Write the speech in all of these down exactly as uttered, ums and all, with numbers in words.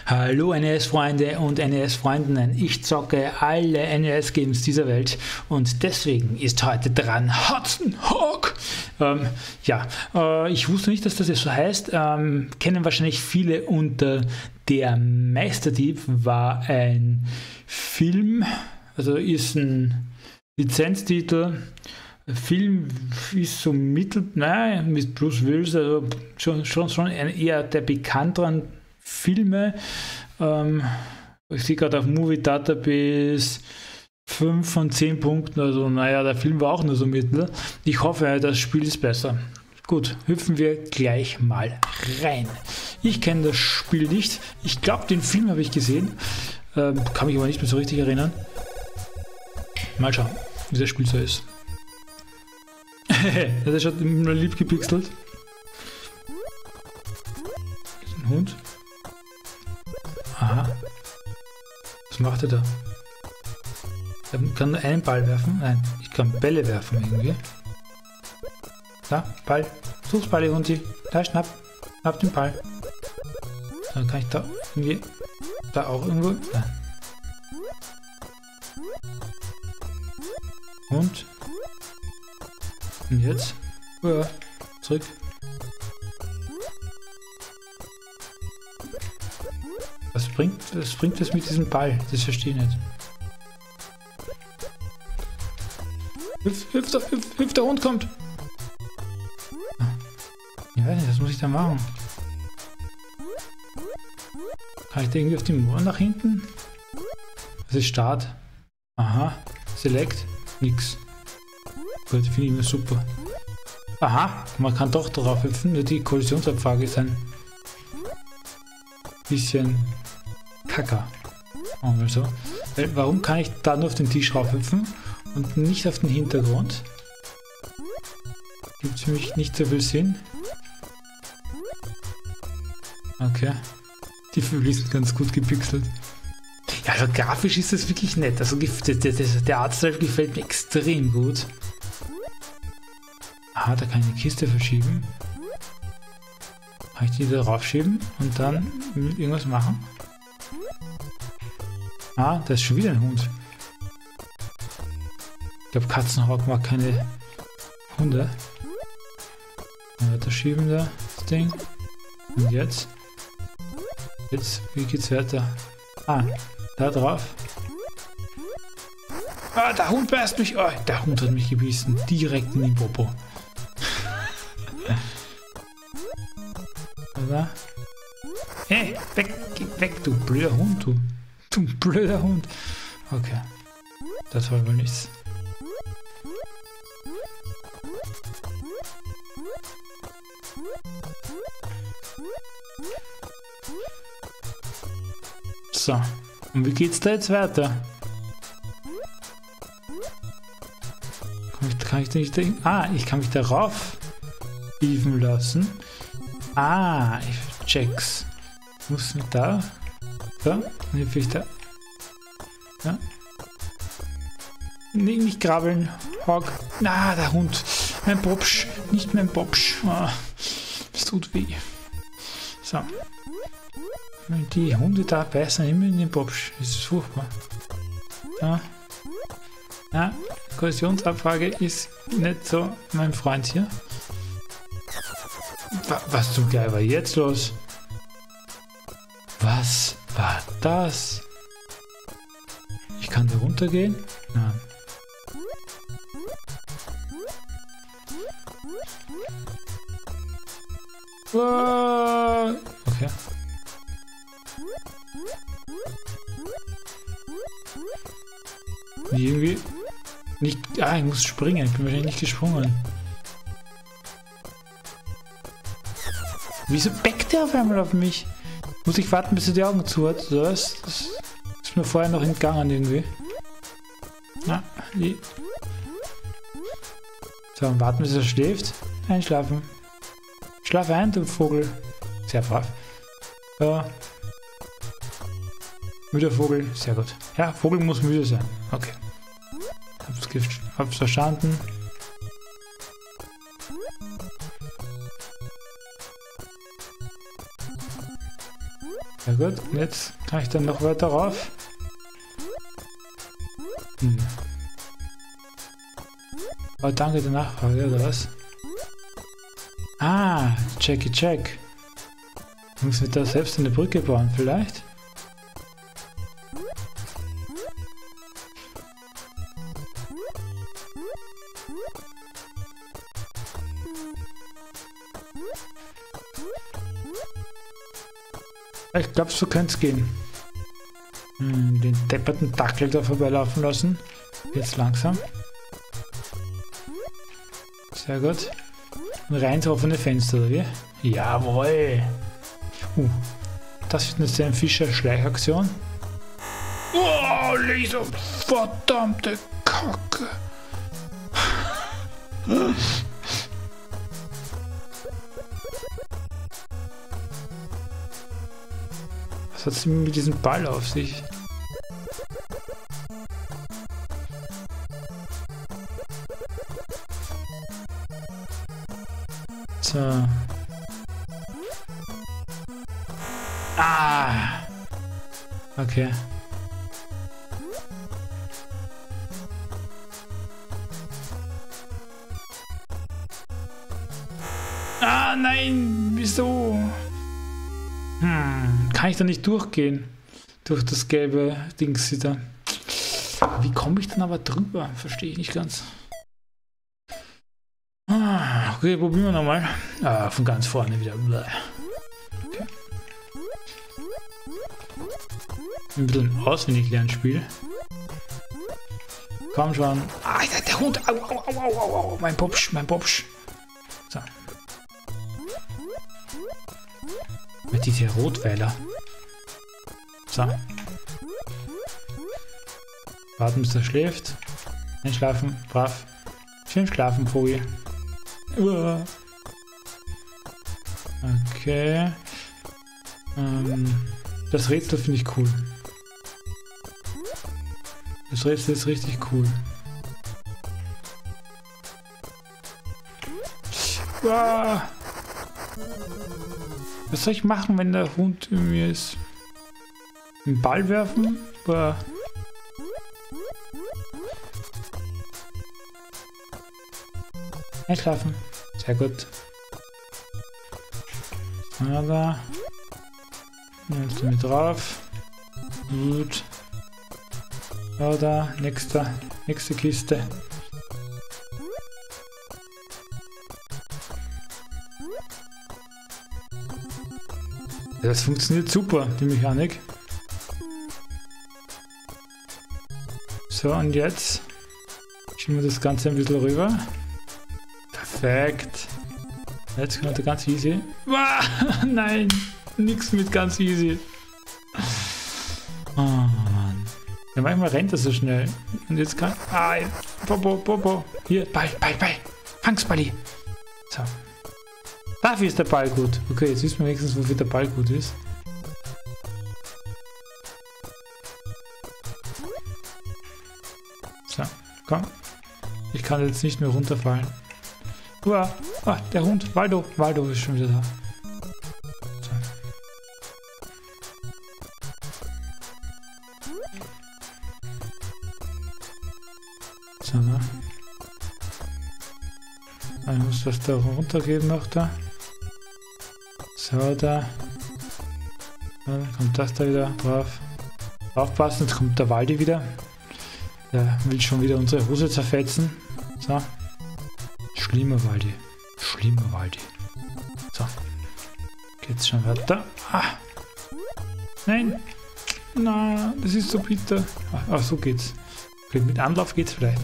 Hallo N E S-Freunde und N E S-Freundinnen, ich zocke alle N E S-Games dieser Welt und deswegen ist heute dran Hudson Hawk. Ähm, ja, äh, ich wusste nicht, dass das jetzt so heißt, ähm, kennen wahrscheinlich viele unter Der Meisterdieb, war ein Film, also ist ein Lizenztitel. Film ist so mittel, nein, mit Bruce Willis, also schon, schon, schon eher der bekannteren Filme. Ähm, ich sehe gerade auf Movie Database fünf von zehn Punkten, also naja, der Film war auch nur so mittel. Ich hoffe, das Spiel ist besser. Gut, hüpfen wir gleich mal rein. Ich kenne das Spiel nicht. Ich glaube, den Film habe ich gesehen. Ähm, kann mich aber nicht mehr so richtig erinnern. Mal schauen, wie das Spiel so ist. Das ist schon immer lieb gepixelt. Das ist ein Hund. Aha. Was macht er da? Er kann nur einen Ball werfen. Nein, ich kann Bälle werfen irgendwie. Da, Ball. Such's Ball, Hundi. Da, schnapp. Schnapp den Ball. Dann kann ich da irgendwie. Da auch irgendwo. Nein. Und. Und jetzt? Oh ja, zurück. Was bringt, was bringt das mit diesem Ball? Das verstehe ich nicht. Hüpf, hüpf, hüpf, hüpf, der Hund kommt! Ich weiß nicht, was muss ich da machen? Kann ich da irgendwie auf die Mauer nach hinten? Was ist Start? Aha. Select? Nix. Gut, finde ich immer super. Aha, man kann doch drauf hüpfen, nur die Kollisionsabfrage ist ein bisschen kacker. Mal so. Weil, warum kann ich da nur auf den Tisch rauf hüpfen und nicht auf den Hintergrund? Gibt für mich nicht so viel Sinn. Okay. Die Vögel sind ganz gut gepixelt. Ja, also grafisch ist das wirklich nett. Also der Artstyle gefällt mir extrem gut. Ah, da kann ich die Kiste verschieben. Kann ich die da raufschieben und dann irgendwas machen? Ah, da ist schon wieder ein Hund. Ich glaube, Katzenhawk mag keine Hunde. Weiter schieben da das Ding. Und jetzt? Jetzt, wie geht's weiter? Ah, da drauf. Ah, der Hund beißt mich. Oh, der Hund hat mich gebissen. Direkt in den Popo. Oder? Hey, weg, geh weg, du blöder Hund, du. Du blöder Hund. Okay. Das war wohl nichts. So. Und wie geht's da jetzt weiter? Kann ich, kann ich da nicht... Ah, ich kann mich darauf hieven lassen. Ah, ich check's. Muss mit da. Da. Dann ich da. Ja. Nee, nicht krabbeln. Hawk. Na, der Hund. Mein Bobsch. Nicht mein Bobsch. Ah, es tut weh. So. Die Hunde da beißen immer in den Bobsch. Das ist furchtbar. Ja. Ja. Kollisionsabfrage ist nicht so mein Freund hier. Was zum Geil war jetzt los? Was war das? Ich kann da runtergehen? Nein. Okay. Irgendwie nicht. Ah, ich muss springen. Ich bin wahrscheinlich nicht gesprungen. Wieso backt der auf einmal auf mich? Muss ich warten, bis er die Augen zu hat? Das, das ist mir vorher noch entgangen irgendwie. Na, die. So, warten, bis er schläft. Einschlafen. Schlaf ein, du Vogel. Sehr brav. So. Müder Vogel. Sehr gut. Ja, Vogel muss müde sein. Okay. Hab's, hab's verstanden. Sehr gut. Und jetzt kann ich dann noch weiter rauf. Hm. Oh, danke der Nachfrage, oder was? Ah, checky check. Muss ich da selbst eine Brücke bauen, vielleicht? Ich glaube, so könnte es gehen. Hm, den depperten Dackel da vorbeilaufen lassen. Jetzt langsam. Sehr gut. Und rein ins offene Fenster, oder wie? Jawohl! Uh, das ist eine sehr Fischer-Schleichaktion. Oh, Laser! Verdammte Kacke! Was hat sie mit diesem Ball auf sich? So. Ah! Okay. Ah, nein! Wieso? Hm, kann ich da nicht durchgehen? Durch das gelbe Dings da. Wie komme ich dann aber drüber? Verstehe ich nicht ganz. Ah, okay, probieren wir nochmal. Ah, von ganz vorne wieder. Okay. Ein bisschen auswendig lernen Spiel. Komm schon. Ah, der Hund. Au, au, au, au, au, au. Mein Popsch, mein Popsch. So. Mit diese Rotweiler. So. Warten, bis er schläft. Einschlafen, brav. Schön schlafen, Vogel. Uah. Okay. Ähm, das Rätsel finde ich cool. Das Rätsel ist richtig cool. Uah. Was soll ich machen, wenn der Hund in mir ist? Einen Ball werfen? Uah. Einschlafen. Sehr gut. Aber nimmst du mit drauf. Gut. Oder nächste, nächste Kiste. Das funktioniert super, die Mechanik. So, und jetzt schieben wir das Ganze ein bisschen rüber. Perfekt. Jetzt kommt er ganz easy. Ah, nein, nichts mit ganz easy. Oh Mann. Ja, manchmal rennt er so schnell. Und jetzt kann... Ah, Popo, Popo. Hier, Ball, Ball, Ball. Fang's, Balli. So. Dafür ist der Ball gut. Okay, jetzt wissen wir wenigstens, wofür der Ball gut ist. So, komm. Ich kann jetzt nicht mehr runterfallen. Uah, ah, der Hund. Waldo. Waldo ist schon wieder da. So. So, ne? Ich muss das da runtergeben noch da. So, da. Dann kommt das da wieder drauf. Aufpassen, jetzt kommt der Waldi wieder. Der will schon wieder unsere Hose zerfetzen. So. Schlimmer Waldi. Schlimmer Waldi. So. Geht's schon weiter. Ah. Nein. Na, das ist so bitter. Ach, ach, so geht's. Okay, mit Anlauf geht's vielleicht.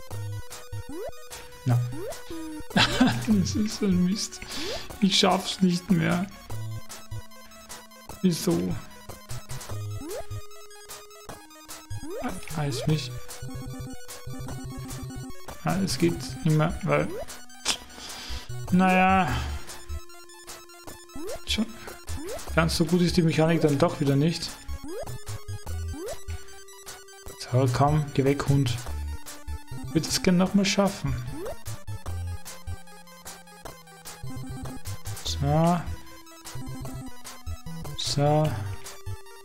Na. Das ist ein Mist. Ich schaff's nicht mehr. Wieso? Ah, ist mich. Ah, es geht immer, weil. Naja. Schon. Ganz so gut ist die Mechanik dann doch wieder nicht. So, komm, geh weg, Hund. Ich würde es gerne nochmal schaffen. So. So.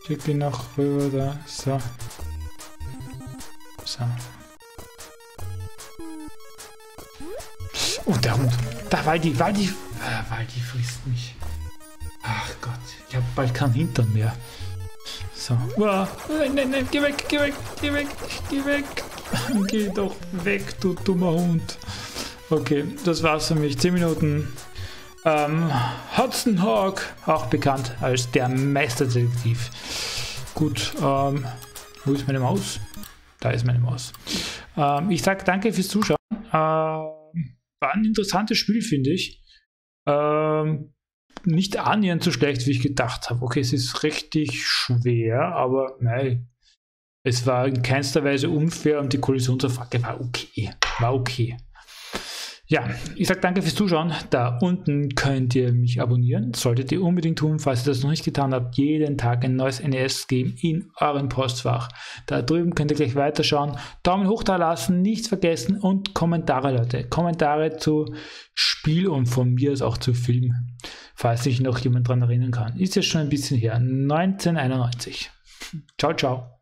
Schick die noch rüber da. So. So. Oh, der Hund. Da, Waldi, Waldi. Äh, Waldi frisst mich. Ach Gott, ich habe bald keinen Hintern mehr. So. Uah. Nein, nein, nein, geh weg, geh weg, geh weg, geh weg. Geh doch weg, du dummer Hund. Okay, das war's für mich. zehn Minuten. Ähm, Hudson Hawk, auch bekannt als der Meisterdetektiv. Gut, ähm, wo ist meine Maus? Da ist meine Maus. Ähm, ich sage danke fürs Zuschauen. Ähm, war ein interessantes Spiel, finde ich. Ähm, nicht annähernd so schlecht, wie ich gedacht habe. Okay, es ist richtig schwer, aber nein. Es war in keinster Weise unfair und die Kollisionsabfrage war okay. War okay. Ja, ich sage danke fürs Zuschauen. Da unten könnt ihr mich abonnieren. Solltet ihr unbedingt tun, falls ihr das noch nicht getan habt. Jeden Tag ein neues N E S-Game in eurem Postfach. Da drüben könnt ihr gleich weiterschauen. Daumen hoch da lassen, nichts vergessen und Kommentare, Leute. Kommentare zu Spiel und von mir aus auch zu Film. Falls sich noch jemand dran erinnern kann. Ist ja schon ein bisschen her. neunzehnhunderteinundneunzig. Ciao, ciao.